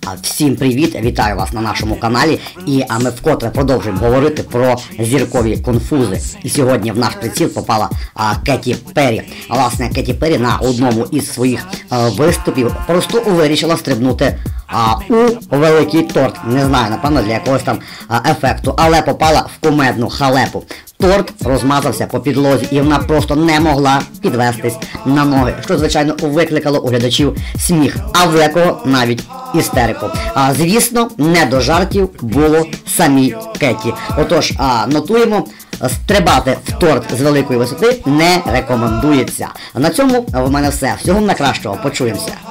Всім привіт! Вітаю вас на нашому каналі. І ми вкотре продовжуємо говорити про зіркові конфузи. І сьогодні в наш приціл попала Кеті Перрі. Власне, Кеті Перрі на одному із своїх виступів просто вирішила стрибнути у великий торт. Не знаю, напевно, для якогось там ефекту, але попала в кумедну халепу. Торт розмазався по підлозі, і вона просто не могла підвестись на ноги, що, звичайно, викликало у глядачів сміх, а в декого навіть істерику. Звісно, не до жартів було самій Кеті. Отож, нотуємо, стрибати в торт з великої висоти не рекомендується. На цьому в мене все. Всього найкращого. Почуємося.